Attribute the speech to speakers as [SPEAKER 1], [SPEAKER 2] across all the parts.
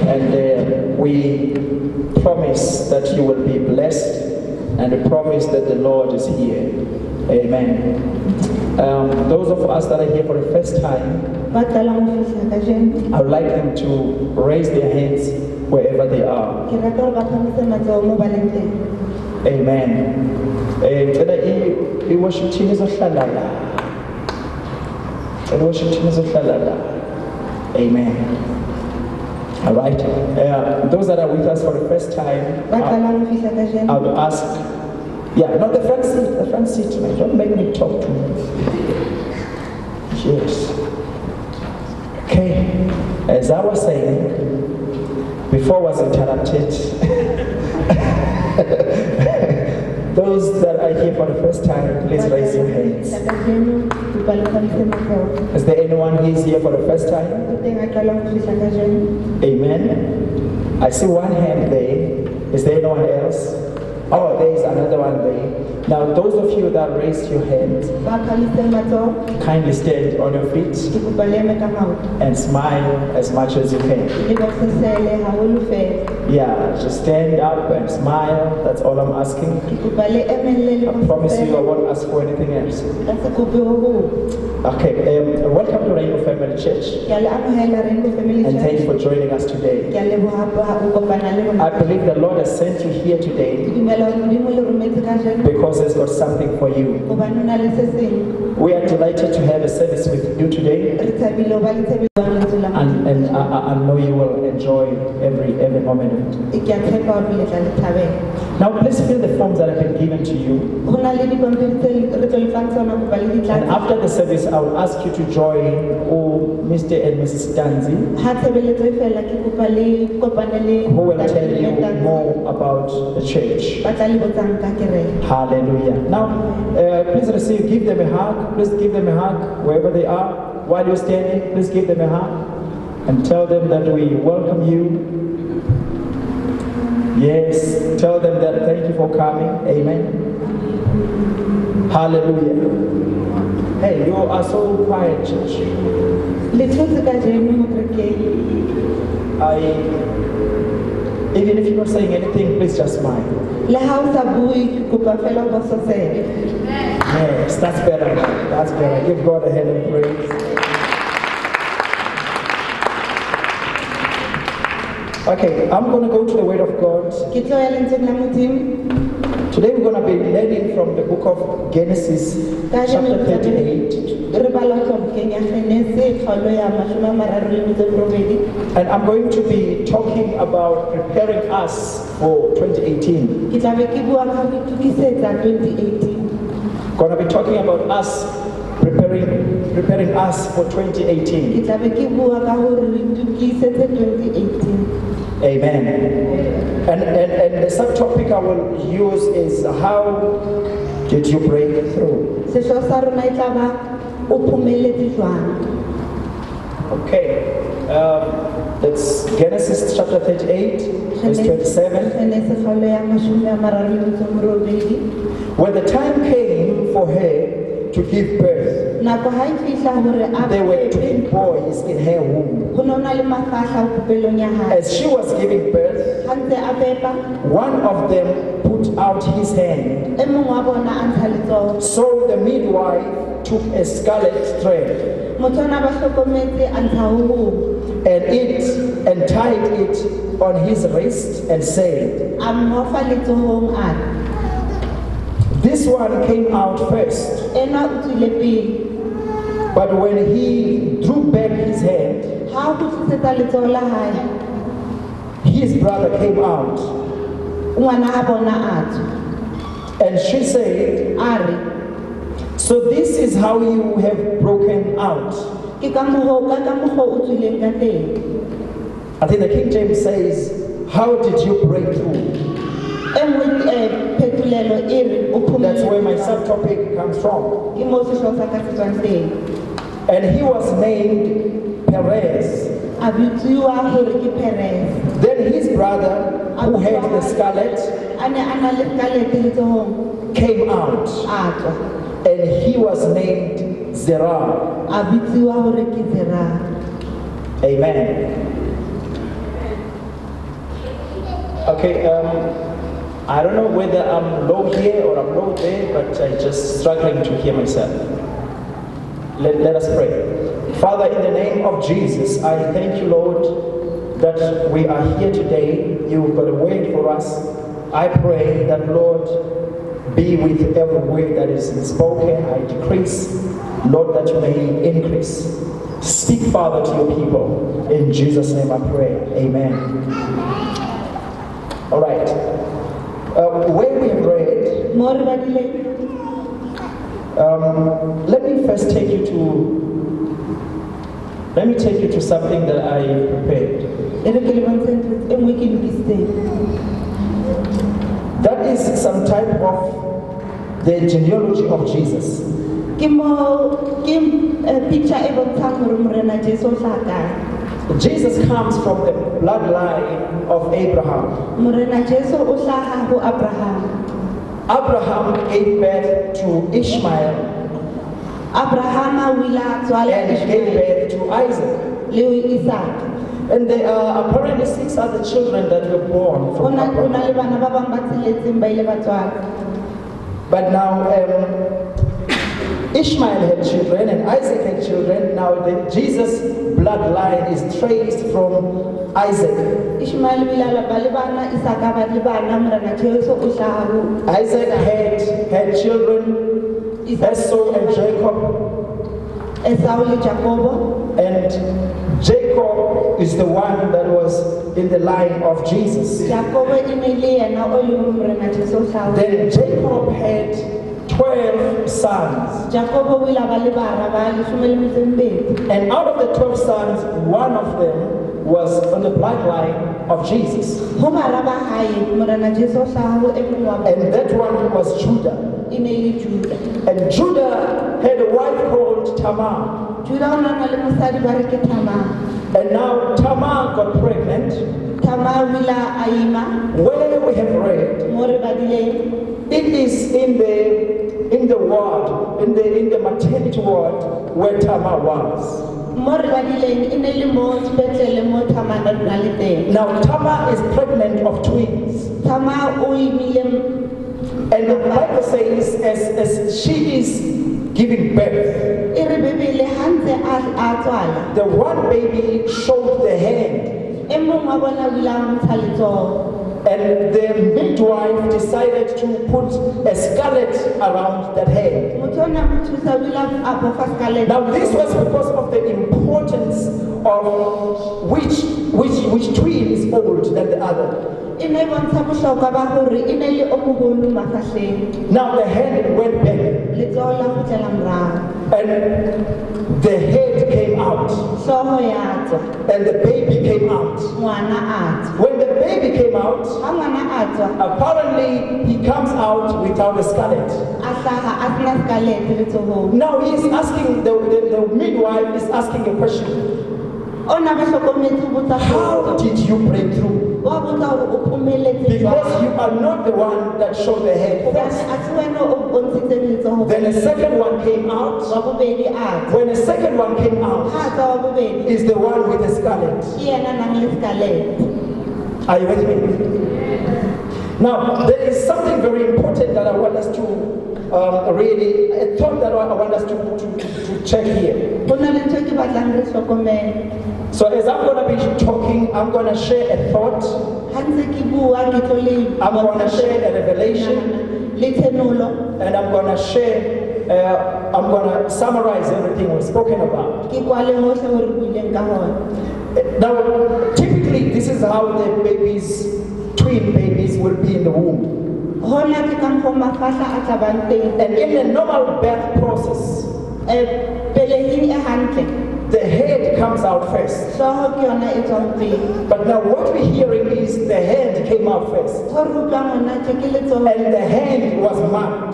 [SPEAKER 1] And we promise that you will be blessed, and we promise that the Lord is here. Amen. Those of us that are here for the first time, I would like them to raise their hands wherever they are. Amen. Amen. All right. Those that are with us for the first time, I would ask, not the front seat, man. Don't make me talk too much. Yes. Okay. As I was saying, before I was interrupted, those that are here for the first time, please raise your hands. Is there anyone who is here for the first time? Amen. I see one hand there. Is there anyone else? Oh, there is another one there. Now, those of you that raised your hands, kindly stand on your feet and smile as much as you can. Yeah, just stand up and smile. That's all I'm asking. I promise you I won't ask for anything else. Okay, welcome to Rainbow Family Church. And thank you for joining us today. I believe the Lord has sent you here today because He's got something for you. We are delighted to have a service with you today. And I know you will enjoy every moment of it. Now please fill the forms that have been given to you. And after the service, I will ask you to join Mr. and Mrs. Stanzi, who will tell you more about the church. Hallelujah. Now, please give them a hug. Please give them a hug wherever they are. While you're standing, please give them a hug and tell them that we welcome you. Yes, tell them that thank you for coming. Amen. Hallelujah. Hey, you are so quiet, church. Even if you're not saying anything, please just smile. Yes, that's better. That's better. Give God a hand of praise. Okay, I'm going to go to the Word of God. Today we're going to be learning from the book of Genesis, chapter 38. And I'm going to be talking about preparing us for 2018. Going to be talking about us preparing us for 2018. Amen. And the subtopic I will use is how did you break through? Okay. That's Genesis chapter 38, verse 27. When the time came for her to give birth, there were twin boys in her womb. As she was giving birth, one of them put out his hand. So the midwife took a scarlet thread and tied it on his wrist and said, this one came out first. But when he drew back his hand, his brother came out. And she said, so this is how you have broken out. I think the King James says, how did you break through? That's where my subtopic comes from. And he was named Perez. Then his brother, who had the scarlet, came out. And he was named Zerah. Amen. Okay, I don't know whether I'm low here or I'm low there, but I'm just struggling to hear myself. Let us pray. Father, in the name of Jesus, I thank you, Lord, that we are here today. You've got a word for us. I pray that, Lord, be with every word that is spoken. I decrease, Lord, that you may increase. Speak, Father, to your people. In Jesus' name I pray. Amen. All right. Where we have read, let me first take you to something that I prepared. That is some type of the genealogy of Jesus. Jesus comes from the bloodline of Abraham. Abraham gave birth to Ishmael and gave birth to Isaac. And there are apparently 6 other children that were born from Abraham. But now Ishmael had children and Isaac had children. Now the Jesus bloodline is traced from Isaac. Isaac had children, Esau and Jacob. And Jacob is the one that was in the line of Jesus. Then Jacob had 12 sons. And out of the 12 sons, one of them was on the bloodline of Jesus. And that one was Judah. And Judah had a wife called Tamar. And now Tamar got pregnant. Where we have read, it is in the ward, in the maternity ward where Tamar was. Now Tamar is pregnant of twins. And the Bible says as she is giving birth, the one baby showed the hand. And the midwife decided to put a scarlet around that hand. Now this was because of the importance of which twin is older than the other. Now the hand went back. And the head came out. And the baby came out. When the baby came out, apparently he comes out without a scarlet. Now he is asking, the midwife is asking a question. How did you break through? Because you are not the one that showed the head first. Then a second one came out. When a second one came out, is the one with the scarlet. Are you with me? Now, there is something very important that I want us to really, a thought that I want us to check here. So as I'm going to be talking, I'm going to share a thought. I'm going to share a revelation. And I'm going to share, I'm going to summarize everything we've spoken about. Now, typically, this is how the babies, twin babies, will be in the womb. And in the normal birth process, the head comes out first. But now what we're hearing is the hand came out first. And the hand was marked.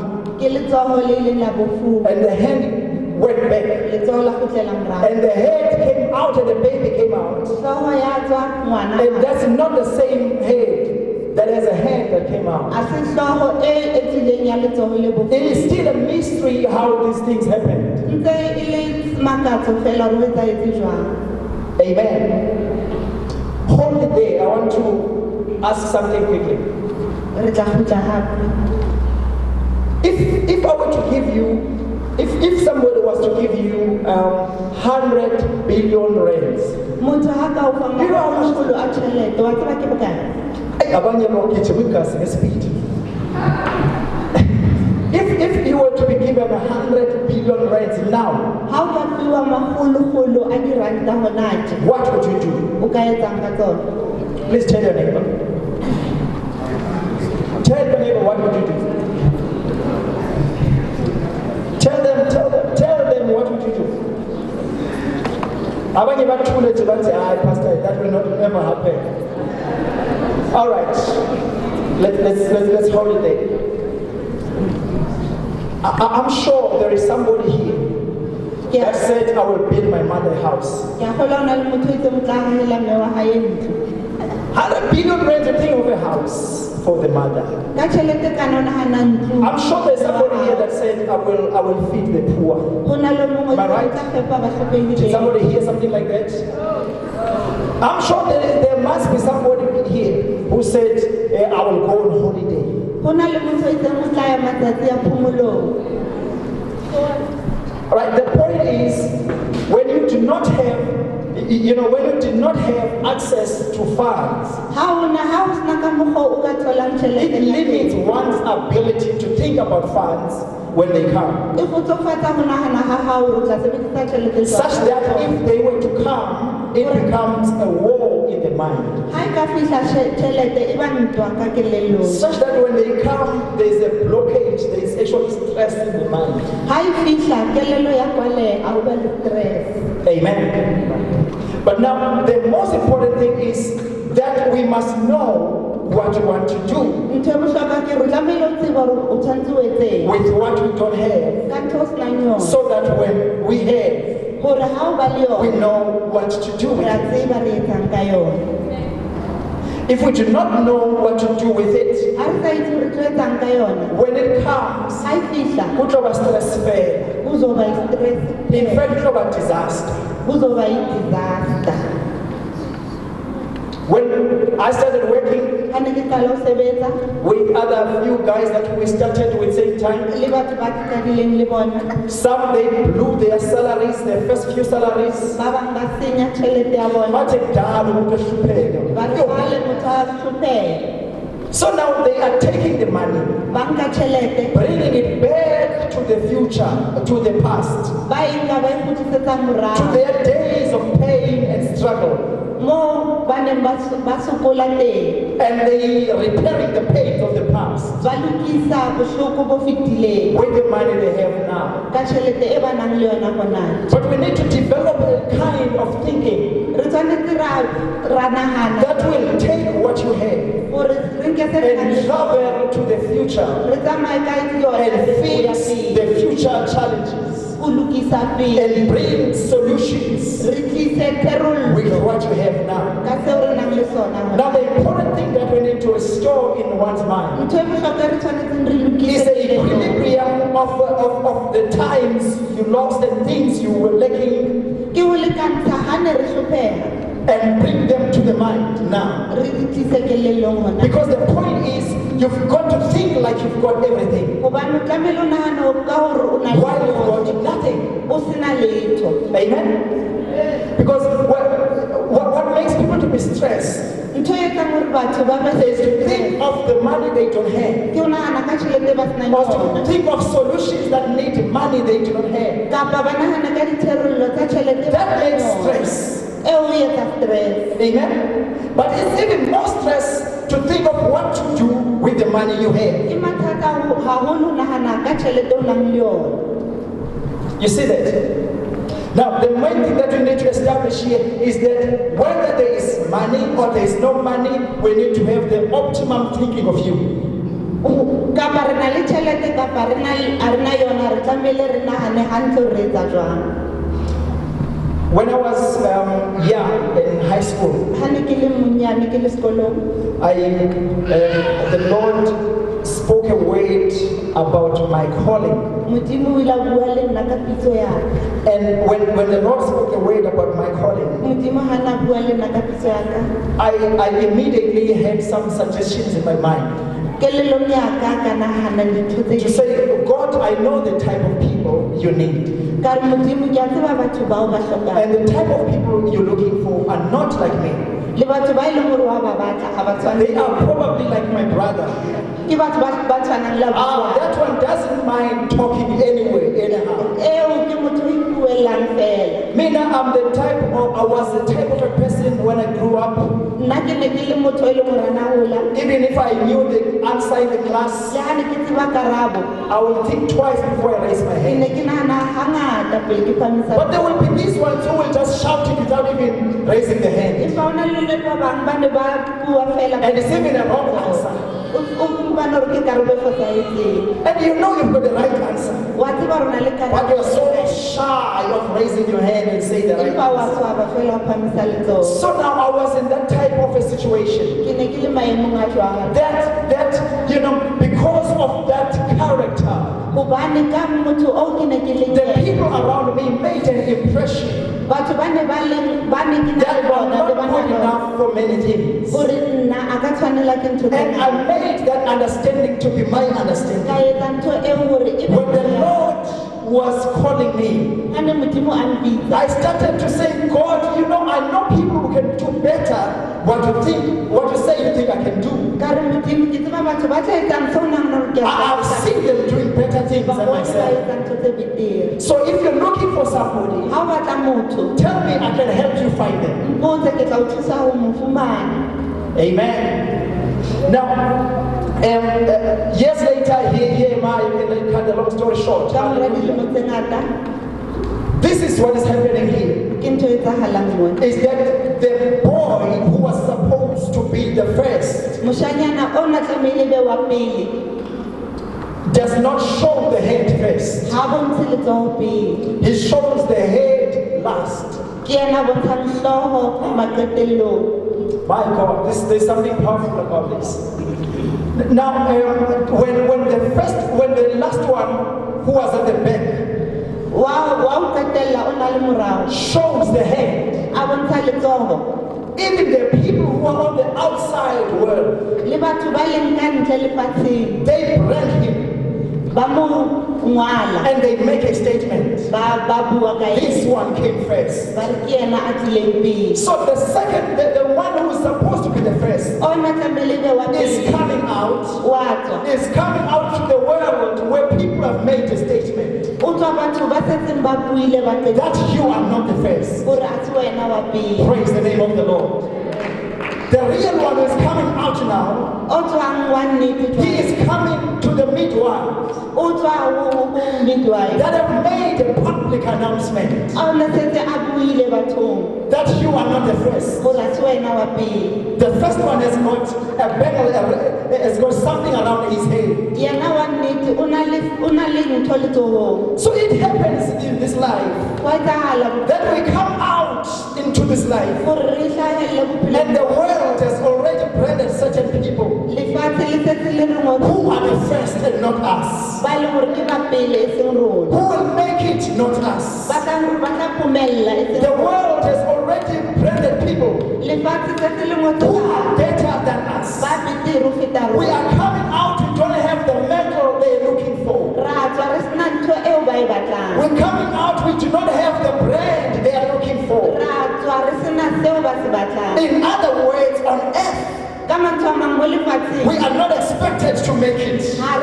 [SPEAKER 1] And the hand went back. And the head came out and the baby came out. And that's not the same head. That has a hand that came out. It is still a mystery how these things happen. Amen. Hold it there. ask something quickly.
[SPEAKER 2] Re tla kgutla hape.
[SPEAKER 1] If I were to give you, if somebody was to give you 100 billion rands,
[SPEAKER 2] Motho ha ka o fa makgolo a tjhelete, wa tseba ke bokae?
[SPEAKER 1] abanye bokithi wikasi ngespeed. If you were to be given 100 billion rands now,
[SPEAKER 2] Ha o ka fiwa makgolo a diranta hona tje,
[SPEAKER 1] what would you do?
[SPEAKER 2] o ka etsang ka tsona?
[SPEAKER 1] Please tell your neighbor. Tell your neighbor, what would you do? Tell them what would you do? Abanye bathule nje bathi hayi pastor, that will not ever happen. All right. Let's hold it there. I'm sure there is somebody here that said, I will build my mother a house. 100 billion rands, a thing of a house for the mother. I'm sure there's somebody here that said, I will feed the poor. Am I right? Did somebody hear something like that? I'm sure there must be somebody here who said, I will go on holiday. Right, the point is, when you do not have, when you did not have access to funds, it limits one's ability to think about funds when they come. Such that if they were to come, it becomes a war in the mind. Such that when they come, there's a blockage, there's actually stress in the mind. Amen. But now, the most important thing is that we must know what we want to do with what we don't have, so that when we have, we know what to do with it. If we do not know what to do with it, when it comes, in fact, it's about disaster. When I started working with other few guys that we started with same time, some they blew their salaries, their first few salaries. So now they are taking the money, bringing it back to the future, to the past, to their days of pain and struggle. And they repairing the pain of the past with the money they have now. But we need to develop a kind of thinking that will take what you have and travel to the future and fix the future challenges and bring solutions with what you have now. Now the important thing that we need to restore in one's mind is the equilibrium of the times you lost and things you were lacking, and bring them to the mind now. Because the point is, you've got to think like you've got everything, while you've got nothing. Amen? Because what makes people to be stressed is to think of the money they don't have, or to think of solutions that need money they do not have. That makes stress. Amen? But it's even more stress to think of what to do with the money you have. You see that? Now, the main thing that we need to establish here is that whether there is money or there is no money, we need to have the optimum thinking of you. When I was young in high school, the Lord spoke a word about my calling.
[SPEAKER 2] Modimo o ile a bua le nna ka pitso ya ka.
[SPEAKER 1] And when the Lord spoke a word about my calling,
[SPEAKER 2] Modimo ha na bua le nna ka pitso ya ka.
[SPEAKER 1] I immediately had some suggestions in my mind
[SPEAKER 2] Kelelong ya ka ka nahana dintho tse
[SPEAKER 1] to say, God, I know the type of people you need.
[SPEAKER 2] ka re Modimo ke a tseba batho bao ba hlokang.
[SPEAKER 1] And the type of people you're looking for are not like me.
[SPEAKER 2] Le batho ba ile hore wa ba batla ha ba tshwane.
[SPEAKER 1] They are probably like my brother.
[SPEAKER 2] Ke batho ba tshwanang le abuti.
[SPEAKER 1] That one doesn't mind talking anyway, anyhow.
[SPEAKER 2] Eo ke motho o ipuelang fela.
[SPEAKER 1] Mina, I was the type of a person when I grew up,
[SPEAKER 2] Nna ke ne ke le motho e leng hore a na hola.
[SPEAKER 1] even if I knew the answer in the class,
[SPEAKER 2] Le ha ne ke tseba karabo,
[SPEAKER 1] I will think twice before I raise my
[SPEAKER 2] ke
[SPEAKER 1] hand.
[SPEAKER 2] ne ke nahana hangata pele ke phamisa.
[SPEAKER 1] But there will be these ones who will just shout it without even raising the hand.
[SPEAKER 2] Empa hona le le ba bang ba ne ba bua fela.
[SPEAKER 1] And it's even a wrong answer.
[SPEAKER 2] O ba no re ke karabo e fosahetseng.
[SPEAKER 1] And you know you've got the right answer.
[SPEAKER 2] Wa tseba rona le
[SPEAKER 1] But
[SPEAKER 2] karabo.
[SPEAKER 1] you're so shy of raising your hand and say the right
[SPEAKER 2] Empa wa
[SPEAKER 1] answer.
[SPEAKER 2] swaba fela wa phamisa letsoho.
[SPEAKER 1] So now I was in that type of a situation.
[SPEAKER 2] Ke ne ke le maemong a jwalo.
[SPEAKER 1] That because of that character,
[SPEAKER 2] Hobane ka motho o ke ne ke leng
[SPEAKER 1] the
[SPEAKER 2] yena.
[SPEAKER 1] people around me made an impression
[SPEAKER 2] Batho ba ne ke na
[SPEAKER 1] that
[SPEAKER 2] le
[SPEAKER 1] were
[SPEAKER 2] bona le
[SPEAKER 1] not
[SPEAKER 2] bana
[SPEAKER 1] good
[SPEAKER 2] le
[SPEAKER 1] enough for many things.
[SPEAKER 2] hore nna a ka tshwanela ke ntho tse
[SPEAKER 1] And
[SPEAKER 2] ngata.
[SPEAKER 1] I made that understanding to be my
[SPEAKER 2] Ka
[SPEAKER 1] understanding.
[SPEAKER 2] etsa ntho eo hore e be
[SPEAKER 1] When the Lord was calling me,
[SPEAKER 2] ha ne Modimo a mpitsa.
[SPEAKER 1] I started to say, God, I know people who can do better what you say you think I can do.
[SPEAKER 2] Ka re Modimo ke tseba batho ba tla etsang seo o nahanang hore ke a
[SPEAKER 1] I've
[SPEAKER 2] se etsa.
[SPEAKER 1] seen them doing better things
[SPEAKER 2] Ba
[SPEAKER 1] than
[SPEAKER 2] bone ba
[SPEAKER 1] myself.
[SPEAKER 2] etsa ntho tse betere.
[SPEAKER 1] So if you're looking for somebody,
[SPEAKER 2] Ha o batla motho,
[SPEAKER 1] tell me I can help you find them.
[SPEAKER 2] mpotse ke tla o thusa ho mo fumana.
[SPEAKER 1] Amen. Now, years later, here am I, and cut the long story short.
[SPEAKER 2] Ka mora dilemo tse ngata,
[SPEAKER 1] This is what is happening here.
[SPEAKER 2] ke ntho e etsahalang mona.
[SPEAKER 1] Is that the boy who was supposed to be the first
[SPEAKER 2] Moshanyana o na tlamehile be wa pele,
[SPEAKER 1] does not show the head first.
[SPEAKER 2] ha bontshe letsoho pele.
[SPEAKER 1] He shows the head last.
[SPEAKER 2] Ke yena a bontshang hlooho maqetellong.
[SPEAKER 1] My God, there's something powerful about this. Now, when the last one who was at the back
[SPEAKER 2] Wa o qetella o na le morao.
[SPEAKER 1] shows the head,
[SPEAKER 2] A bontsha letsoho.
[SPEAKER 1] even the people who are on the outside world,
[SPEAKER 2] Le batho ba leng ka ntle lefatsheng,
[SPEAKER 1] they brand him
[SPEAKER 2] ba mo ngwala.
[SPEAKER 1] and they make a statement.
[SPEAKER 2] Ba bua ka
[SPEAKER 1] This
[SPEAKER 2] ena.
[SPEAKER 1] one came first.
[SPEAKER 2] Ba re ke yena a tlileng pele.
[SPEAKER 1] So the second, the one who is supposed to be the first,
[SPEAKER 2] O na tlamehile be wa
[SPEAKER 1] is
[SPEAKER 2] pele.
[SPEAKER 1] coming out,
[SPEAKER 2] Wa tswa.
[SPEAKER 1] is coming out to the world where people have made a statement
[SPEAKER 2] O tswa batho ba setseng ba buile ba qeta
[SPEAKER 1] that you are not the first.
[SPEAKER 2] hore a se wena wa pele.
[SPEAKER 1] Praise the name of the Lord. The real one is coming out now.
[SPEAKER 2] O tswang wa nnete
[SPEAKER 1] He
[SPEAKER 2] tswa.
[SPEAKER 1] is coming to the midwives
[SPEAKER 2] O tswa ho midwife.
[SPEAKER 1] that have made a public announcement
[SPEAKER 2] A na setse a buile bathong
[SPEAKER 1] that you are not the first.
[SPEAKER 2] hore a se wena wa pele.
[SPEAKER 1] The first one has got a bangle, has got something around his head.
[SPEAKER 2] Yena wa nnete o na le ntho letsohong.
[SPEAKER 1] So it happens in this life
[SPEAKER 2] Wa etsahala
[SPEAKER 1] that we come out into this life
[SPEAKER 2] hore re hlahelle bophelo.
[SPEAKER 1] and the world has already branded certain people
[SPEAKER 2] Lefatshe le setse le re ngotse
[SPEAKER 1] who are the first and not us.
[SPEAKER 2] ba le hore ke ba pele e seng rona.
[SPEAKER 1] Who will make it, not us.
[SPEAKER 2] Ba tla phomella e seng
[SPEAKER 1] The world has already branded people
[SPEAKER 2] lefatshe setse le ngotse
[SPEAKER 1] who are better than us.
[SPEAKER 2] ba betere ho feta
[SPEAKER 1] We
[SPEAKER 2] rona.
[SPEAKER 1] are coming out, we don't have the medal they're looking for.
[SPEAKER 2] Ra tswa re sena ntho eo ba e batlang.
[SPEAKER 1] We're coming out, we do not have the brand they are looking for.
[SPEAKER 2] Ra tswa re sena seo ba se batlang.
[SPEAKER 1] In other words, on earth,
[SPEAKER 2] Ka mantswe a mang mo lefatsheng
[SPEAKER 1] we are not expected to make it
[SPEAKER 2] ha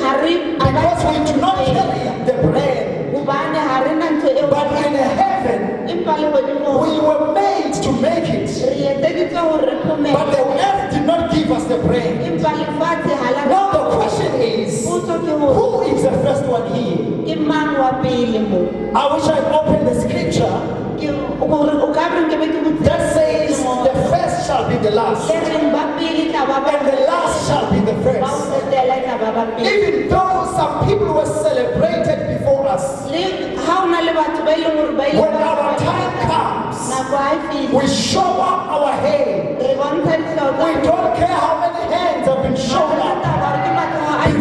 [SPEAKER 2] re
[SPEAKER 1] because we do not carry the brand.
[SPEAKER 2] hobane ha re na ntho eo.
[SPEAKER 1] But in heaven,
[SPEAKER 2] Empa lehodimong
[SPEAKER 1] we were made to make it.
[SPEAKER 2] re etseditswe hore re phomelle.
[SPEAKER 1] But the earth did not give us the brand.
[SPEAKER 2] Empa lefatshe ha la
[SPEAKER 1] Now the question is,
[SPEAKER 2] potso ke hore
[SPEAKER 1] who is the first one here?
[SPEAKER 2] ke mang wa pele mo.
[SPEAKER 1] I wish I opened the scripture
[SPEAKER 2] Hore o ka re nke be ke botse
[SPEAKER 1] that says the first shall be the last,
[SPEAKER 2] le reng ba pele tla ba ba
[SPEAKER 1] and the last shall be the
[SPEAKER 2] ba o
[SPEAKER 1] first.
[SPEAKER 2] qetela tla ba ba pele.
[SPEAKER 1] Even though some people were celebrated before us,
[SPEAKER 2] Le ha o na le batho ba ileng hore ba ile
[SPEAKER 1] when our time comes,
[SPEAKER 2] nako ha e fihla
[SPEAKER 1] we show up our hand.
[SPEAKER 2] re bontsha dihlao tsa
[SPEAKER 1] We don't care how many hands have been shown up
[SPEAKER 2] taba hore ke matsoho a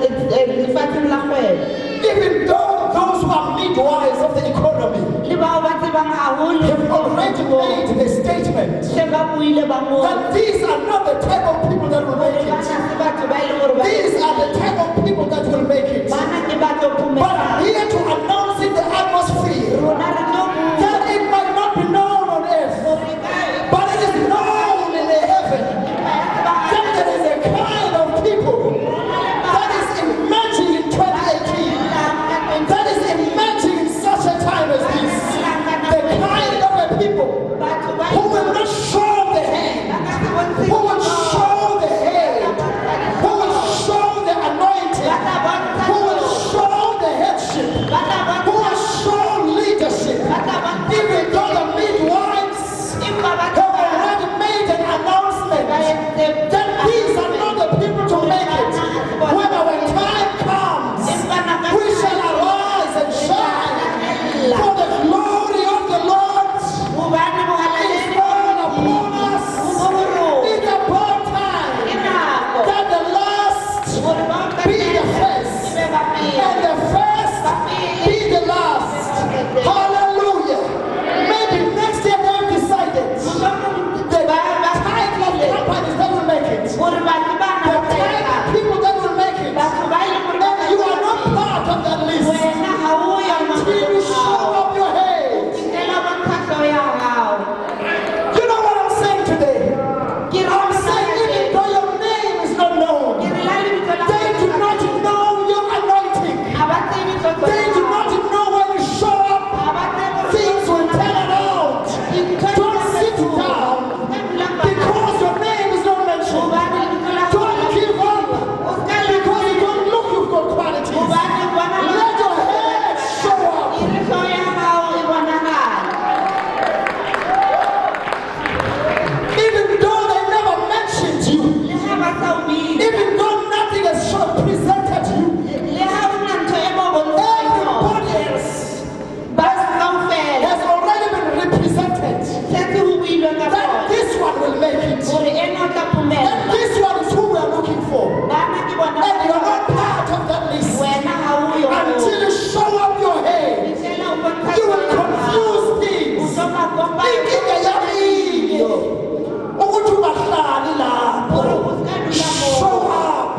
[SPEAKER 2] lefatsheng la kgwebo.
[SPEAKER 3] Even though those who are midwives of the economy
[SPEAKER 2] Le bao ba tsebang haholo
[SPEAKER 3] have already made a statement
[SPEAKER 2] se ba buile ba mo
[SPEAKER 3] that these are not the type of people that will make
[SPEAKER 2] bana
[SPEAKER 3] it.
[SPEAKER 2] se batho ba ile gore ba
[SPEAKER 3] These are the type of people that will make it.
[SPEAKER 2] bana ke ba tlo
[SPEAKER 3] But
[SPEAKER 2] phumela
[SPEAKER 3] I'm here to announce in the atmosphere
[SPEAKER 2] rona re tlo bua
[SPEAKER 3] that it might not be known on earth,
[SPEAKER 2] gore kae
[SPEAKER 3] but it is known in the heaven. That there is a kind of people that is emerging in 2018, that is emerging in such a time as this. The kind of a people who will not show the hand, who will show the head, who will show the anointing, who will show the headship, who will show leadership. Even though the midwives have already made an announcement that these are not the people to make it. When our time comes, we shall arise and shine, for the glory of the Lord is born upon us. It's about time that the last be the first, and the first be the last. Hallelujah. Maybe next year they've decided the type of companies that will make it, the type of people that will make it, and you are not part of that list until you show up your head. You know what I'm saying today? I'm saying even though your name is not known, they do not know your anointing. They do not know when you show up, things will turn around. Don't sit down because your name is not mentioned. Don't give up because you don't look you've got qualities. Let your head show up. Even though they never mentioned you, even though nothing has presented you, everybody else has already been represented. That this one will make it. And this one is who we are looking for. And you are not part of that list. Until you show up your head, you will confuse things. Thinking that you're show up.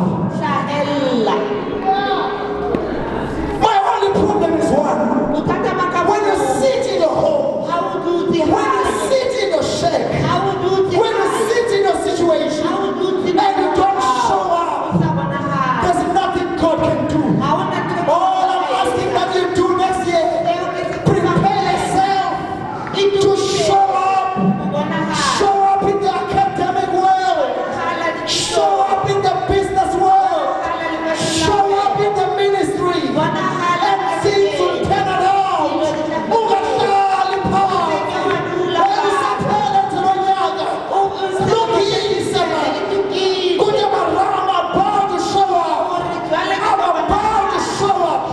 [SPEAKER 3] My only problem is one. When you sit in your home, when you sit in your shack, when you sit in your situation, and you don't show up, there's nothing God can do. All I'm asking that you do next year, prepare yourself to show up. Show up in the academic world. Show up in the business world. Show up in the ministry. And things will turn around. Ungahlali phansi. Usaphele nje lonyaka. Lokise manje. I'm about to show up. I'm about to show up.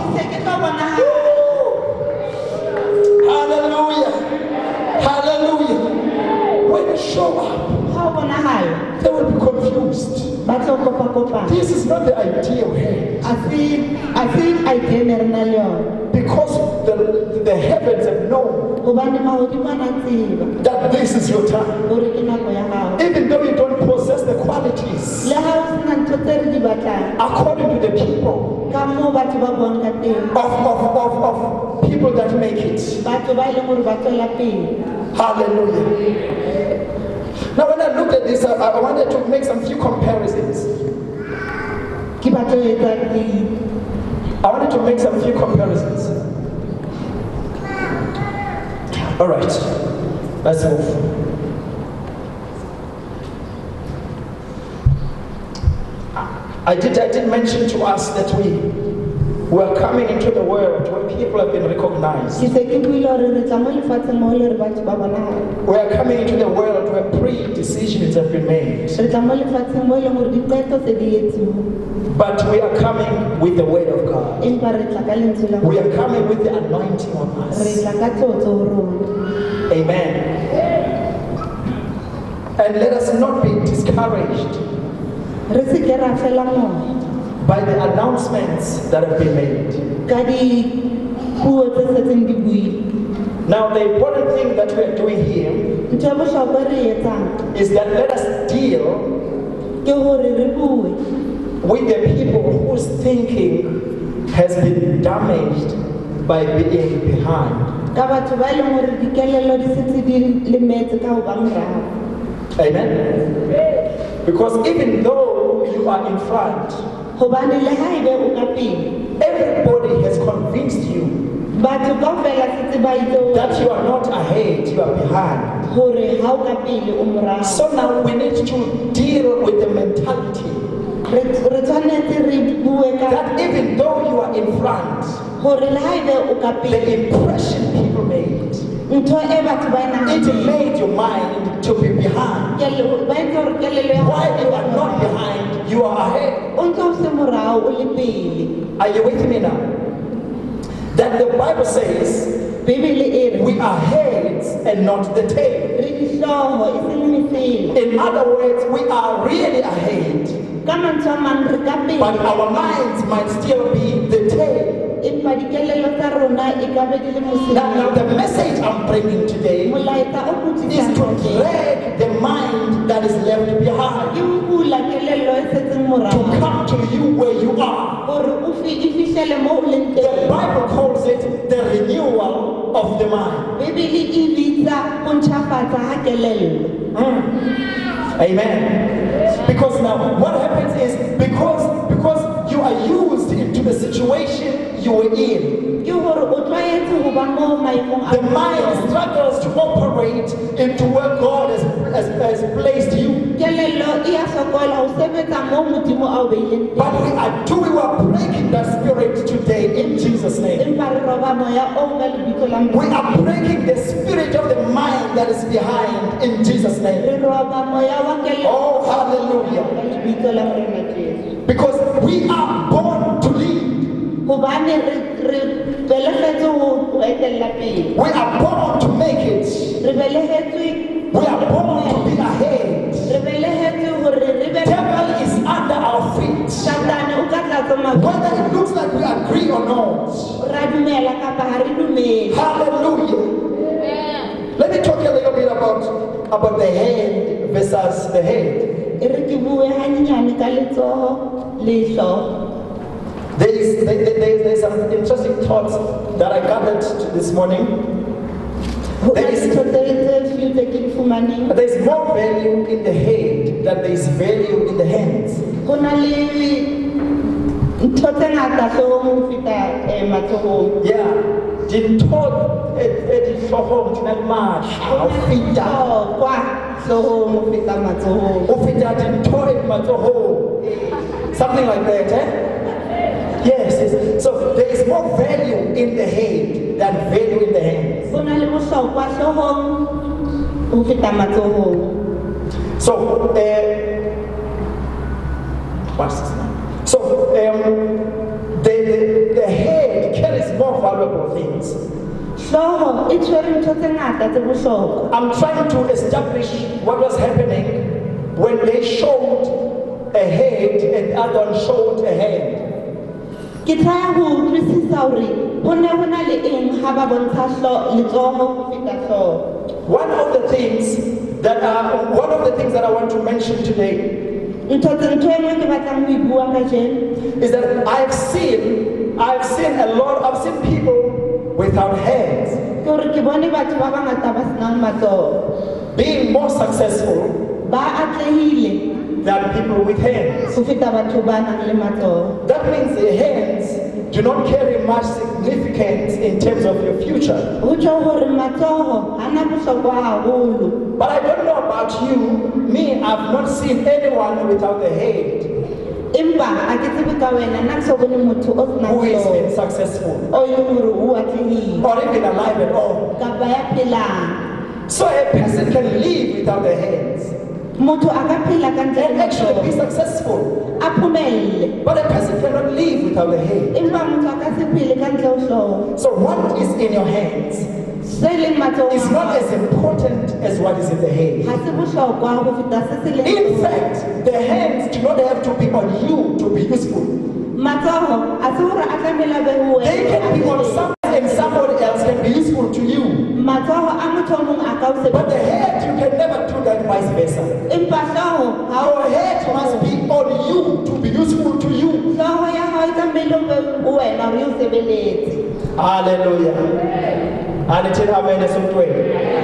[SPEAKER 3] Hallelujah. Hallelujah. When you show up, they will be confused. This is not the ideal head. Because the heavens have known that this is your time. Even though you don't possess the qualities according to the people of people that make it. Hallelujah. Now when I looked at this, I wanted to make some few comparisons. I wanted to make some few comparisons. All right, let's move. I did mention to us that we are coming into the world where people have been recognized. We are coming into the world where pre-decisions have been made. But we are coming with the word of God. We are coming with the anointing on us. Amen. And let us not be discouraged
[SPEAKER 1] by the announcements that have been made.
[SPEAKER 2] ka dipuo tse setseng di buile.
[SPEAKER 1] Now, the important thing that we are doing here
[SPEAKER 2] Ntho ya bohlokwa re e etsang
[SPEAKER 1] is that let us deal
[SPEAKER 2] ke hore re bue
[SPEAKER 1] with the people whose thinking has been damaged by being behind.
[SPEAKER 2] ka batho ba e leng hore dikelello di setse di lemetse ka ho ba morao.
[SPEAKER 1] Amen? Because even though you are in front,
[SPEAKER 2] Hobane le haebe o ka pele,
[SPEAKER 1] everybody has convinced you
[SPEAKER 2] batho kaofela setse ba itse
[SPEAKER 1] that you are not ahead, you are behind.
[SPEAKER 2] hore ha o ka pele o morao.
[SPEAKER 1] So now we need to deal with the mentality
[SPEAKER 2] Re tshwanetse re bue ka
[SPEAKER 1] that even though you are in front,
[SPEAKER 2] hore le haebe o ka
[SPEAKER 1] the
[SPEAKER 2] pele,
[SPEAKER 1] impression people made,
[SPEAKER 2] ntho e batho ba
[SPEAKER 1] it
[SPEAKER 2] nahanang
[SPEAKER 1] made your mind to be behind.
[SPEAKER 2] ba itse hore kelello ya
[SPEAKER 1] While you are not behind, you are ahead.
[SPEAKER 2] o ntse o se morao o le pele.
[SPEAKER 1] Are you with me now? That the Bible says
[SPEAKER 2] Bebele e re
[SPEAKER 1] we are heads and not the tail.
[SPEAKER 2] re dihlooho e se le mesele.
[SPEAKER 1] In other words, we are really ahead,
[SPEAKER 2] Ka mantswe a mang re ka
[SPEAKER 1] but
[SPEAKER 2] pele,
[SPEAKER 1] our minds might still be the tail.
[SPEAKER 2] empa dikelello tsa rona e ka be di le
[SPEAKER 1] Now
[SPEAKER 2] mosele.
[SPEAKER 1] the message I'm bringing today
[SPEAKER 2] Molaetsa o
[SPEAKER 1] is
[SPEAKER 2] kgutlisang
[SPEAKER 1] to
[SPEAKER 2] hore
[SPEAKER 1] drag the mind that is left
[SPEAKER 2] ke
[SPEAKER 1] behind
[SPEAKER 2] ho hula kelello e setseng
[SPEAKER 1] to
[SPEAKER 2] morao
[SPEAKER 1] come to you where you are.
[SPEAKER 2] hore e fihlele moo o leng
[SPEAKER 1] The
[SPEAKER 2] teng.
[SPEAKER 1] Bible calls it the renewal of the mind.
[SPEAKER 2] Bebele e bitsa ho ntjhafatsa ha kelello.
[SPEAKER 1] Amen. Because now what happens is because you are used into the situation you were in,
[SPEAKER 2] Ke hore o tlwaetse ho ba moo maemong a
[SPEAKER 1] the mind struggles to operate into where God has placed you.
[SPEAKER 2] kelello e ya sokola ho sebetsa moo modimo a o beileng
[SPEAKER 1] But
[SPEAKER 2] teng.
[SPEAKER 1] we are breaking that spirit today in Jesus' name.
[SPEAKER 2] Empa re roba moya o ka lebitso la
[SPEAKER 1] We
[SPEAKER 2] Modimo.
[SPEAKER 1] are breaking the spirit of the mind that is behind in Jesus' name.
[SPEAKER 2] Re roba moya wa kelello
[SPEAKER 1] Oh, hallelujah.
[SPEAKER 2] ka lebitso la Morena Jesu.
[SPEAKER 1] Because we are born to lead.
[SPEAKER 2] Hobane re belehetswe ho etella pele.
[SPEAKER 1] We are born to make it.
[SPEAKER 2] Re belehetswe
[SPEAKER 1] We are born to be ahead.
[SPEAKER 2] re belehetswe hore re be
[SPEAKER 1] Devil is under our feet.
[SPEAKER 2] Satane o ka tlatsa maboko.
[SPEAKER 1] Whether it looks like we agree or not.
[SPEAKER 2] Ra dumela kapa ha re dumele.
[SPEAKER 1] Hallelujah. Let me talk a little bit about the head versus the head.
[SPEAKER 2] E re ke bue hanyenyane ka letsoho le hlooho.
[SPEAKER 1] There's some interesting thoughts that I gathered this morning.
[SPEAKER 2] Ho na le ntho tse few tse ke di fumaneng.
[SPEAKER 1] There's more value in the head than there is value in the hands.
[SPEAKER 2] Ho na le ntho tse ngata hloohong ho feta matsohong.
[SPEAKER 1] Yeah. Dintho tse dihloohong di na le matla ho feta
[SPEAKER 2] Kwa hloohong ho feta matsohong.
[SPEAKER 1] ho feta dintho matsohong. Something like that, eh? Yes, yes. So there is more value in the head than value in the hands.
[SPEAKER 2] Ho na le bohlokwa hloohong ho feta matsohong.
[SPEAKER 1] So, what's this now? So, the head carries more valuable things.
[SPEAKER 2] Hlooho e tshwere ntho tse ngata tse bohlokwa.
[SPEAKER 1] I'm trying to establish what was happening when they showed a head and the other one showed a hand.
[SPEAKER 2] Ke try ho utlwisisa hore ho ne ho na le eng ha ba bontsha letsoho ho feta hlooho.
[SPEAKER 1] One of the things that I want to mention today
[SPEAKER 2] Ntho e nngwe ke batlang ho e bua kajeno
[SPEAKER 1] is that I've seen people without hands
[SPEAKER 2] ke hore ke bone batho ba bangata ba senang matsoho
[SPEAKER 1] being more successful
[SPEAKER 2] ba atlehile
[SPEAKER 1] than people with hands.
[SPEAKER 2] ho feta batho ba nang le matsoho.
[SPEAKER 1] That means the hands do not carry much significance in terms of your future.
[SPEAKER 2] Ho tjho hore matsoho ha na bohlokwa haholo.
[SPEAKER 1] But I don't know about you. Me, I've not seen anyone without a head
[SPEAKER 2] Empa a ke tsebe ka wena nna ke so bone motho o senang
[SPEAKER 1] who has
[SPEAKER 2] hlooho
[SPEAKER 1] been successful
[SPEAKER 2] o e leng hore o atlehile
[SPEAKER 1] or even alive at all.
[SPEAKER 2] kapa ya phelang.
[SPEAKER 1] So a person can live without their hands
[SPEAKER 2] Motho a ka phela ka ntle
[SPEAKER 1] and
[SPEAKER 2] le
[SPEAKER 1] actually be
[SPEAKER 2] matsoho
[SPEAKER 1] successful.
[SPEAKER 2] a phomelle.
[SPEAKER 1] But a person cannot live without a head.
[SPEAKER 2] Empa motho a ka se phele ka ntle ho hlooho.
[SPEAKER 1] So what is in your hands
[SPEAKER 2] Se leng matsohong
[SPEAKER 1] is not as important as what is in the head.
[SPEAKER 2] ha se bohlokwa ho feta se se leng
[SPEAKER 1] In
[SPEAKER 2] hloohong.
[SPEAKER 1] fact, the hands do not have to be on you to be useful.
[SPEAKER 2] matsoho a se hore a tlamela be ho
[SPEAKER 3] They can be on something and somebody else can be useful to you.
[SPEAKER 2] matsoho a motho o mong a ka o
[SPEAKER 3] But the head, you can never do that vice versa.
[SPEAKER 2] empa hlooho ha
[SPEAKER 3] Your head must be on you to be useful to you.
[SPEAKER 2] hlooho ya hao e tlamehile o be ho wena hore o sebeletse.
[SPEAKER 3] Hallelujah. And tell amen as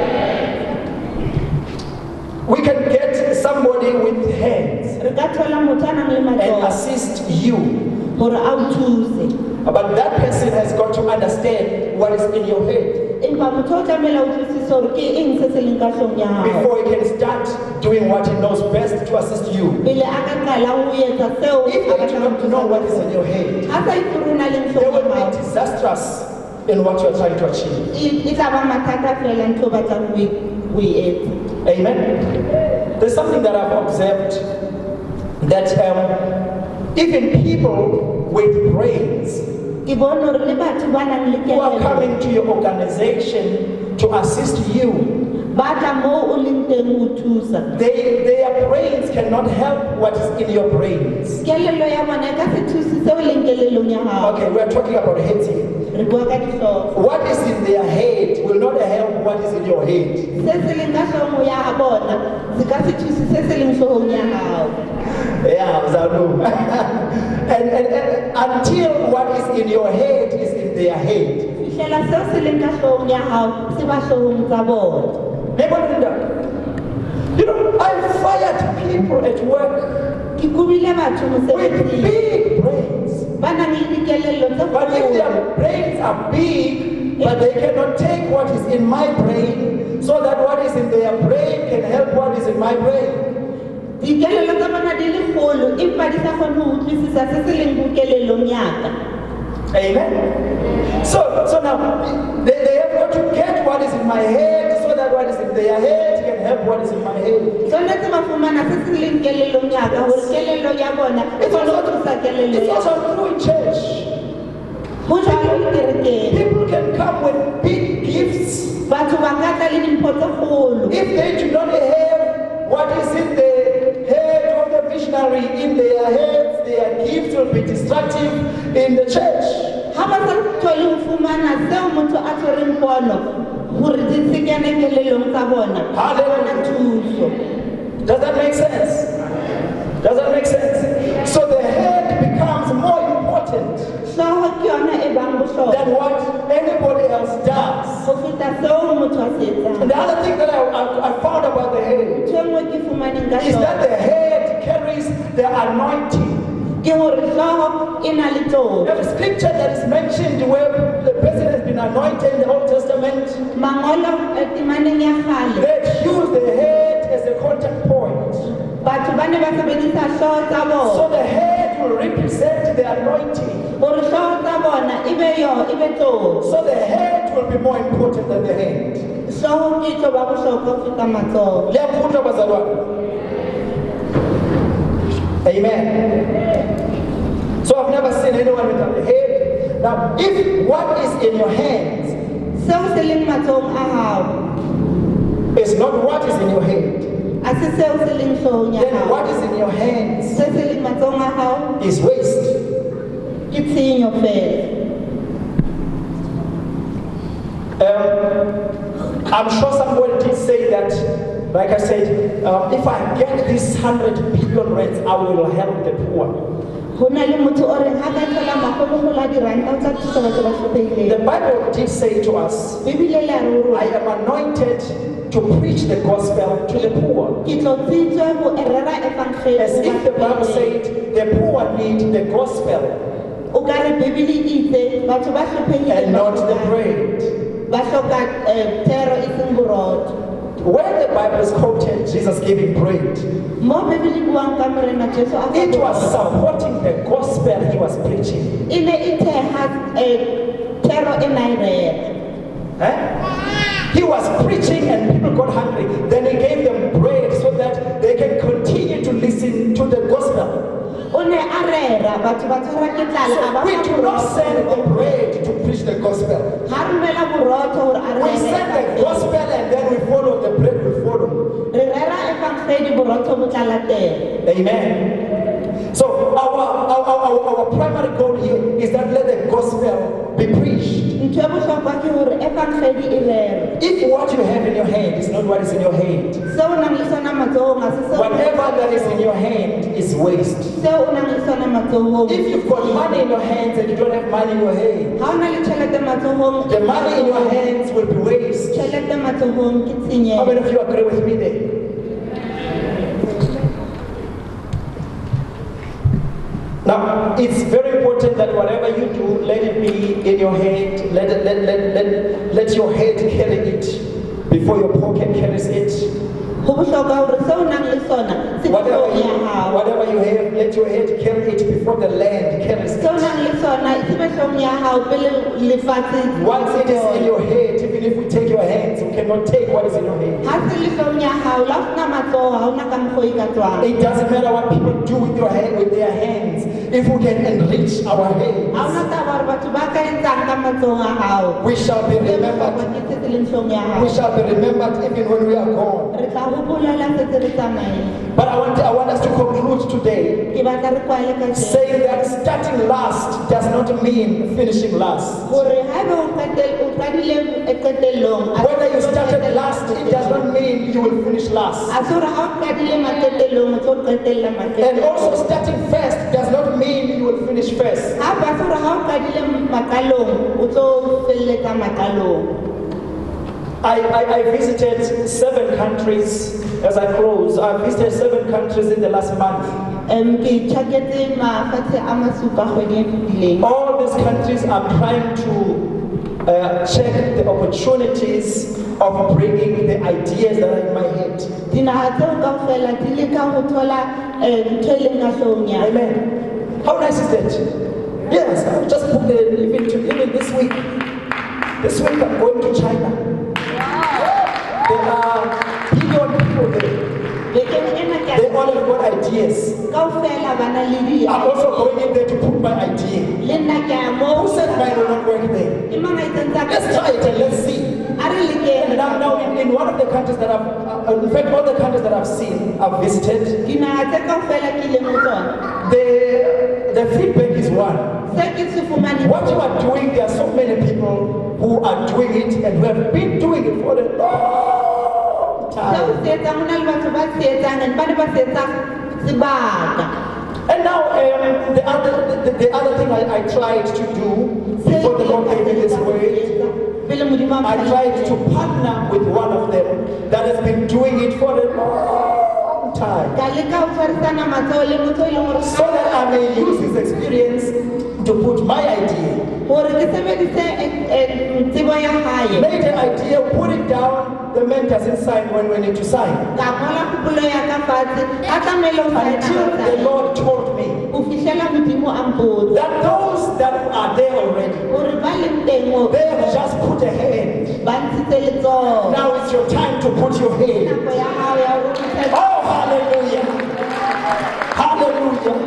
[SPEAKER 3] we can get somebody with hands
[SPEAKER 2] Re ka thola motho a nang le
[SPEAKER 3] and
[SPEAKER 2] matsoho
[SPEAKER 3] assist you.
[SPEAKER 2] hore a o thuse.
[SPEAKER 3] But that person has got to understand what is in your head
[SPEAKER 2] Empa motho o tlamehile o utlwisise hore ke eng se se leng ka hloohong ya hao.
[SPEAKER 3] before he can start doing what he knows best to assist you.
[SPEAKER 2] Pele a ka qala ho etsa seo
[SPEAKER 3] If
[SPEAKER 2] a
[SPEAKER 3] you do
[SPEAKER 2] batlang
[SPEAKER 3] not
[SPEAKER 2] ho
[SPEAKER 3] know
[SPEAKER 2] thusa
[SPEAKER 3] what
[SPEAKER 2] ka
[SPEAKER 3] is in
[SPEAKER 2] sona.
[SPEAKER 3] your head,
[SPEAKER 2] Ha sa itse hore o na le
[SPEAKER 3] they
[SPEAKER 2] hloohong
[SPEAKER 3] will
[SPEAKER 2] ya hao,
[SPEAKER 3] be disastrous in what you are trying to achieve.
[SPEAKER 2] e tla ba mathata fela ntho o batlang ho e etsa.
[SPEAKER 3] Amen. There's something that I've observed that even people with brains
[SPEAKER 2] Ke bone hore le batho ba nang le
[SPEAKER 3] who are
[SPEAKER 2] kelello
[SPEAKER 3] coming to your organization to assist you,
[SPEAKER 2] ba tla moo o leng teng ho thusa.
[SPEAKER 3] their brains cannot help what is in your brains.
[SPEAKER 2] Kelello ya bona e ka se thuse seo leng kelellong ya hao.
[SPEAKER 3] Okay, we are talking about heads here.
[SPEAKER 2] Re bua ka dihlooho.
[SPEAKER 3] What is in their head will not help what is in your head.
[SPEAKER 2] Se se leng ka hloohong ya bona se ka se thuse se se leng hloohong ya hao.
[SPEAKER 3] Yeah, Zalu. and until what is in your head is in their head.
[SPEAKER 2] Fihlela seo se leng ka hloohong ya hao se ba hloohong tsa bona.
[SPEAKER 3] You know, I fired people at work
[SPEAKER 2] Ke kubile batho
[SPEAKER 3] with
[SPEAKER 2] mosebetsing
[SPEAKER 3] big brains.
[SPEAKER 2] ba nang le dikelello tse
[SPEAKER 3] But if
[SPEAKER 2] kgolo.
[SPEAKER 3] their brains are big, but they cannot take what is in my brain, so that what is in their brain can help what is in my brain.
[SPEAKER 2] Dikelello tsa bona di le kgolo empa di sa kgone ho utlwisisa se se leng ho kelellong ya ka.
[SPEAKER 3] Amen. So now they have got to get what is in my head, so that what is in their head can help what is in my head.
[SPEAKER 2] Tshwanetse ba fumana se se leng kelellong ya ka hore kelello ya bona e kgone ho thusa kelello
[SPEAKER 3] It's
[SPEAKER 2] ya
[SPEAKER 3] also
[SPEAKER 2] ka.
[SPEAKER 3] true in church.
[SPEAKER 2] Ho jwalo le kerekeng.
[SPEAKER 3] People can come with big gifts.
[SPEAKER 2] Batho ba ka tla le dimpho tse kgolo.
[SPEAKER 3] If they do not have what is in the head of the missionary in their heads, their gifts will be destructive in the church.
[SPEAKER 2] Ha ba sa thole ho fumana seo motho a tshwereng pono hore di se kene kelellong tsa bona.
[SPEAKER 3] Hallelujah.
[SPEAKER 2] Thuso.
[SPEAKER 3] Does that make sense? Does that make sense? So the head becomes more important
[SPEAKER 2] Hlooho ke yona e bang bohlokwa
[SPEAKER 3] than what anybody else does.
[SPEAKER 2] ho feta seo motho a se etsang.
[SPEAKER 3] And the other thing that I found about the head
[SPEAKER 2] Ntho e nngwe ke fumaneng ka
[SPEAKER 3] is that
[SPEAKER 2] hlooho
[SPEAKER 3] the head carries the anointing.
[SPEAKER 2] ke hore hlooho e na le tlotlo.
[SPEAKER 3] There's a scripture that is mentioned where the person has been anointed in the Old Testament.
[SPEAKER 2] Mangolo temaneng ya kgale
[SPEAKER 3] They use the head as a contact point.
[SPEAKER 2] batho ba ne ba sebedisa hlooho tsa
[SPEAKER 3] So
[SPEAKER 2] bona
[SPEAKER 3] the head will represent the anointing.
[SPEAKER 2] hore hlooho tsa bona e be tlotlo.
[SPEAKER 3] So the head will be more important than the hand.
[SPEAKER 2] Hlooho ke tlo ba bohlokwa ho feta matsoho.
[SPEAKER 3] Liyakhutshwa bazalwane. Amen. So I've never seen anyone without a head. Now, if what is in your hands
[SPEAKER 2] Seo se leng matsohong a hao
[SPEAKER 3] is not what is in your head,
[SPEAKER 2] a se seo se leng hloohong ya
[SPEAKER 3] then
[SPEAKER 2] hao.
[SPEAKER 3] what is in your hands
[SPEAKER 2] Se se leng matsohong a hao
[SPEAKER 3] is waste.
[SPEAKER 2] ke tshenyo fela.
[SPEAKER 3] I'm sure someone did say that, like I said, if I get this 100 billion rands, I will help the poor.
[SPEAKER 2] Ho na le motho o reng ha ka thola makgolo a diranta o tla thusa batho ba
[SPEAKER 3] The
[SPEAKER 2] hlophehileng.
[SPEAKER 3] Bible did say to us,
[SPEAKER 2] Bibele le a re ho
[SPEAKER 3] I
[SPEAKER 2] rona,
[SPEAKER 3] am anointed to preach the gospel to the poor.
[SPEAKER 2] ke tlo tsitswe ho rera evangeli
[SPEAKER 3] As
[SPEAKER 2] ho
[SPEAKER 3] if the Bible
[SPEAKER 2] bahlophehileng.
[SPEAKER 3] said the poor need the gospel
[SPEAKER 2] O ka re Bibele e itse batho ba hlophehileng
[SPEAKER 3] and not the
[SPEAKER 2] ba
[SPEAKER 3] bread.
[SPEAKER 2] hloka thero e seng borotho.
[SPEAKER 3] When the Bible is quoted, Jesus giving bread,
[SPEAKER 2] Mo Bibele buang ka morena Jesu a fa
[SPEAKER 3] it was
[SPEAKER 2] borotho.
[SPEAKER 3] supporting the gospel he was preaching.
[SPEAKER 2] E ne e theha thero e na e rera.
[SPEAKER 3] He was preaching and people got hungry. Then he gave them bread so that they can continue to listen to the gospel.
[SPEAKER 2] O ne a rera batho ba tshwara ke tlala a ba
[SPEAKER 3] We
[SPEAKER 2] fa
[SPEAKER 3] do not
[SPEAKER 2] borotho.
[SPEAKER 3] send the bread to preach the gospel.
[SPEAKER 2] Ha romela borotho hore a
[SPEAKER 3] We
[SPEAKER 2] rere
[SPEAKER 3] send the
[SPEAKER 2] evangeli.
[SPEAKER 3] gospel and then we follow, the bread will follow.
[SPEAKER 2] Re rera evangeli borotho bo tla latela.
[SPEAKER 3] Amen. So our primary goal here is that let the gospel be preached.
[SPEAKER 2] ntho e bohlokwa ke hore evangeli e rerwe.
[SPEAKER 3] If what you have in your hand is not what is in your hand,
[SPEAKER 2] seo o nang le sona matsohong ha se seo
[SPEAKER 3] whatever that is in your hand is waste.
[SPEAKER 2] seo o nang le sona matsohong.
[SPEAKER 3] If you've got money in your hands and you don't have money in your hand,
[SPEAKER 2] ha o na le tjhelete matsohong,
[SPEAKER 3] the money in your hands will be waste.
[SPEAKER 2] tjhelete matsohong ke
[SPEAKER 3] How
[SPEAKER 2] tshenyeho.
[SPEAKER 3] many of you agree with me there? Now, it's very important that whatever you do, let it be in your hand. Let your head carry it before your pocket carries it.
[SPEAKER 2] Ho bohlokwa hore seo o nang le sona se hloohong ya hao.
[SPEAKER 3] Whatever you have, let your head carry it before the land carries
[SPEAKER 2] Seo o
[SPEAKER 3] it.
[SPEAKER 2] nang le sona e sebe hloohong ya hao pele lefatshe.
[SPEAKER 3] Once it is in your head, even if we take your hands, we cannot take what is in your hand.
[SPEAKER 2] Ha se le hloohong ya hao, la o sena matsoho ha ona ka mokgwa o e ka tswang.
[SPEAKER 3] It doesn't matter what people do with your hand, with their hands, if we can enrich our
[SPEAKER 2] Ha
[SPEAKER 3] hands.
[SPEAKER 2] ona taba hore batho ba ka etsang ka matsohong a hao.
[SPEAKER 3] We shall be
[SPEAKER 2] Se bohlokwa
[SPEAKER 3] remembered.
[SPEAKER 2] ke se se leng hloohong ya hao.
[SPEAKER 3] We shall be remembered even when we are gone.
[SPEAKER 2] Re tla hopola le ha se re tsamaile.
[SPEAKER 3] But I want us to conclude today
[SPEAKER 2] Ke batla re kwale ka tjena.
[SPEAKER 3] saying that starting last does not mean finishing last.
[SPEAKER 2] Hore haeba o qadile qetellong,
[SPEAKER 3] Whether you started last, it does not mean you will finish last.
[SPEAKER 2] a se hore ha o qadile maqetellong o tlo qetella
[SPEAKER 3] And
[SPEAKER 2] maqetellong.
[SPEAKER 3] also starting first does not mean you will finish first.
[SPEAKER 2] Hape a se hore ha o qadile maqalong o tlo felletsa maqalong.
[SPEAKER 3] I visited 7 countries as I close. I visited 7 countries in the last month.
[SPEAKER 2] Ke tjhaketse mafatshe a masupa kgwedi e fetileng.
[SPEAKER 3] All these countries are trying to check the opportunities of bringing the ideas that are in my head.
[SPEAKER 2] Dinaha tseo kaofela di leka ho thola ntho e leng ka hloohong ya.
[SPEAKER 3] Amen. How nice is that? Yes, I've just booked even this week. This week I'm going to China. There are billion people there.
[SPEAKER 2] Bekeng ena ke
[SPEAKER 3] They all have got ideas.
[SPEAKER 2] kaofela ba na le di.
[SPEAKER 3] I'm also going in there to put my idea.
[SPEAKER 2] Le nna ke ya moo.
[SPEAKER 3] Who said mine will not work there?
[SPEAKER 2] E mang a itseng tsa ka.
[SPEAKER 3] Let's try it and let's see.
[SPEAKER 2] A re lekeng.
[SPEAKER 3] Now in one of the countries that in fact, all the countries that I've seen, I've visited,
[SPEAKER 2] Dinaha tse kaofela ke leng ho tsona.
[SPEAKER 3] the feedback is one.
[SPEAKER 2] Se ke se fumaneng.
[SPEAKER 3] What you are doing, there are so many people who are doing it and who have been doing it for a long
[SPEAKER 2] Seo
[SPEAKER 3] time.
[SPEAKER 2] se etsang ho na le batho ba se etsang and ba ne ba se etsang sebaka.
[SPEAKER 3] And now the other thing I tried to do before the Lord gave me this word,
[SPEAKER 2] Pele Modimo a
[SPEAKER 3] I
[SPEAKER 2] mpha
[SPEAKER 3] tried to partner with one of them that has been doing it for a long time,
[SPEAKER 2] ka leka ho tshwarisana matsoho le motho e leng hore
[SPEAKER 3] so that I may use his experience to put my idea.
[SPEAKER 2] hore ke sebedise tsebo ya hae.
[SPEAKER 3] Made an idea, put it down, the man doesn't sign when we need to sign.
[SPEAKER 2] Ka ngola kgopolo ya ka fatshe, a tlamehile ho
[SPEAKER 3] Until the
[SPEAKER 2] saena
[SPEAKER 3] Lord told me
[SPEAKER 2] ho fihlela Modimo a mpotsa
[SPEAKER 3] that those that are there already,
[SPEAKER 2] hore ba leng teng moo
[SPEAKER 3] they have just put a hand.
[SPEAKER 2] ba ntshitse letsoho.
[SPEAKER 3] Now it's your time to put your hand.
[SPEAKER 2] Nako ya hao ya hore o ntshe
[SPEAKER 3] Oh, hallelujah. Hallelujah.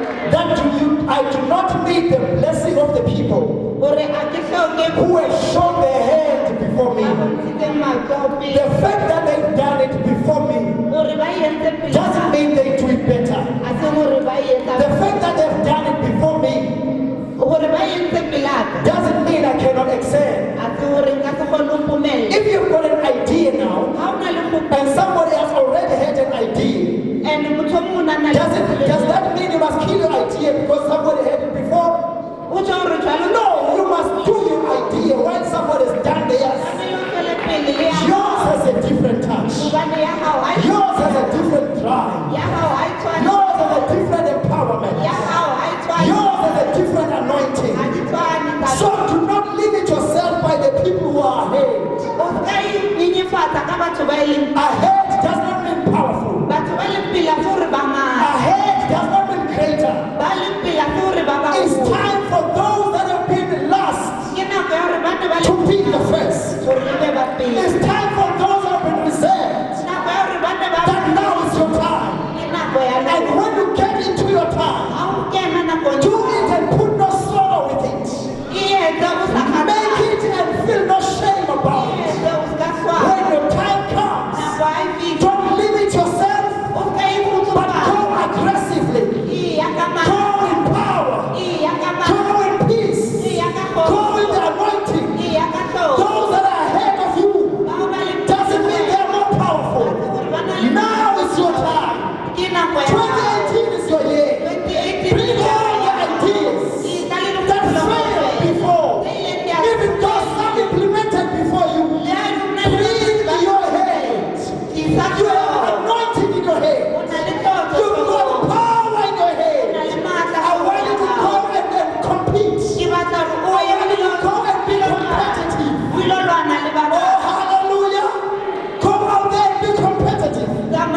[SPEAKER 3] I do not need the blessing of the people
[SPEAKER 2] hore a ke hloke
[SPEAKER 3] who have shown their hand before me.
[SPEAKER 2] ba bontshitseng matsoho
[SPEAKER 3] The
[SPEAKER 2] pele
[SPEAKER 3] fact that they've done it before me
[SPEAKER 2] hore ba e entse pele
[SPEAKER 3] doesn't mean they do it better.
[SPEAKER 2] a se hore ba e etsa
[SPEAKER 3] The fact that they've done it before me
[SPEAKER 2] hore ba e entse pele aka
[SPEAKER 3] doesn't mean I cannot excel.
[SPEAKER 2] a se hore nka se kgone ho phomella.
[SPEAKER 3] If you've got an idea now
[SPEAKER 2] Ha o na le kgopolo
[SPEAKER 3] and somebody has already had an idea,
[SPEAKER 2] and motho o mong o na na le kgopolo
[SPEAKER 3] does that mean you must kill your idea because somebody had it before?
[SPEAKER 2] o tjho hore jwalo
[SPEAKER 3] No, you must do your idea while somebody has done theirs.
[SPEAKER 2] tlamehile o tswele pele le ya
[SPEAKER 3] Yours has a different touch.
[SPEAKER 2] hobane ya hao ha e-
[SPEAKER 3] Yours has a different drive.
[SPEAKER 2] ya hao ha e tshwane.
[SPEAKER 3] Yours has a different empowerment.
[SPEAKER 2] Ya hao ha e tshwane.
[SPEAKER 3] Yours has a different anointing.
[SPEAKER 2] Ha di tshwane tsa-
[SPEAKER 3] So do not limit yourself by the people who are ahead.
[SPEAKER 2] O ska inyenyefatsa ka batho ba e leng
[SPEAKER 3] Ahead does not mean powerful.
[SPEAKER 2] batho ba leng pele ha se hore ba ngata.
[SPEAKER 3] Ahead does not mean greater.
[SPEAKER 2] Ba leng pele ha se hore ba
[SPEAKER 3] It's
[SPEAKER 2] baholo.
[SPEAKER 3] time for those that have been last
[SPEAKER 2] Ke nako ya hore bana ba
[SPEAKER 3] to
[SPEAKER 2] leng
[SPEAKER 3] be the first.
[SPEAKER 2] hore e be ba pele.
[SPEAKER 3] It's time for those who have been reserved
[SPEAKER 2] Nako ya hore bana ba
[SPEAKER 3] that now is your time.
[SPEAKER 2] ke nako ya
[SPEAKER 3] And
[SPEAKER 2] nako.
[SPEAKER 3] when you get into your time,
[SPEAKER 2] Ha o kena nakong
[SPEAKER 3] do it and put no sorrow with it.
[SPEAKER 2] e etse o sa kgathala.
[SPEAKER 3] Make it and feel no shame about
[SPEAKER 2] E
[SPEAKER 3] it.
[SPEAKER 2] etse o ska swaba.
[SPEAKER 3] When your time comes,
[SPEAKER 2] Nako ha e fihle.
[SPEAKER 3] don't limit yourself,
[SPEAKER 2] O ska
[SPEAKER 3] but
[SPEAKER 2] ikgutsufatsa.
[SPEAKER 3] go aggressively.
[SPEAKER 2] E ya
[SPEAKER 3] Go in power. Go in peace. Go in the anointing. Those that are ahead of you doesn't mean they're more powerful. Now is your time. 2018 is your year. Bring all your ideas that failed before. Even though some implemented before you. Bring your head. You have anointing in your head. You've got power in your head. I want you to go and compete. I want you to go and be competitive. Oh, hallelujah. Go out there and be competitive.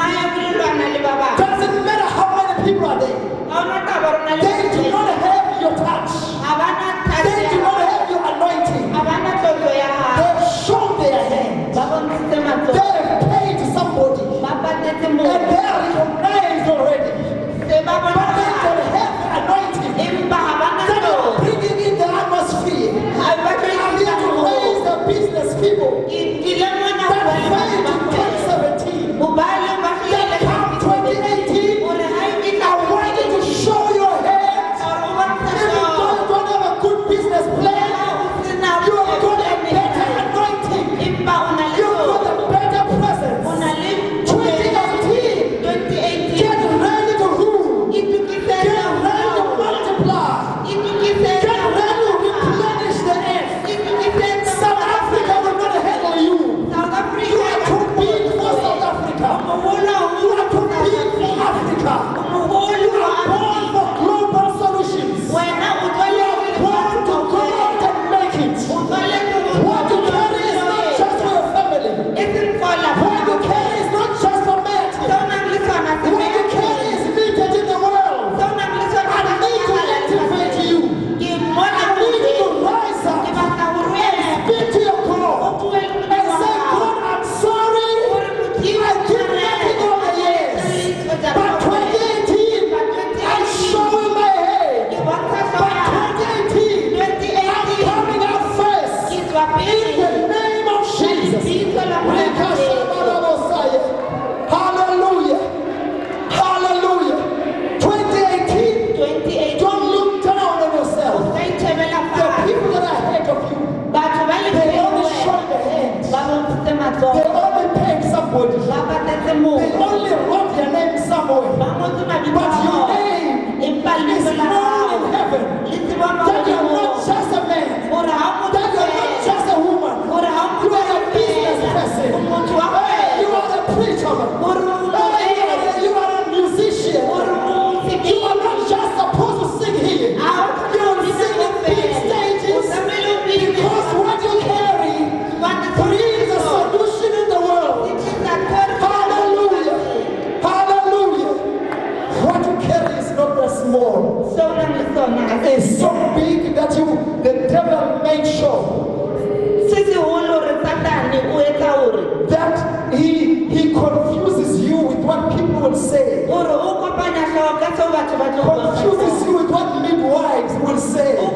[SPEAKER 3] Doesn't matter how many people are there. They do not have your touch. They do not have your anointing. They've shown their hand. They have paid somebody. And they are recognized already. But they don't have the anointing. That is bringing in the atmosphere. I'm here to raise the business people that failed in 2017. That come 2018. I want you to show your hands. Even though you don't have a good business plan, you have got a better anointing. You've got a better presence. 2018. Get ready to rule. Get ready to multiply. Get ready to replenish the earth. South Africa will not handle you. You are too big for South Africa. You are too big for Africa. You are born for global solutions. You are born to go out and make it. What you carry is not just for your family. What you carry is not just for marriage. What you carry is needed in the world. I need to activate you. I need you to rise up and speak to your God and say, God, I'm sorry. I did nothing all the years. But 2018, I'm showing my head. But 2018, I'm coming out first. In the name of Jesus. Hallelujah. Hallelujah. 2018, don't look down on yourself. The people that are ahead of you, they only show the hand. They only paid somebody. They only wrote their name somewhere. But your name is known in heaven. That you're not just a man. That you're not just a woman. You are a business person. Hey, you are a preacher. Hey, you are a musician. You are not just supposed to sing here. You are singing big stages because what you carry brings a solution in the world. Hallelujah. Hallelujah. What you carry is not that small. It's so big that the devil made sure that he confuses you with what people will say. Confuses you with what midwives will say.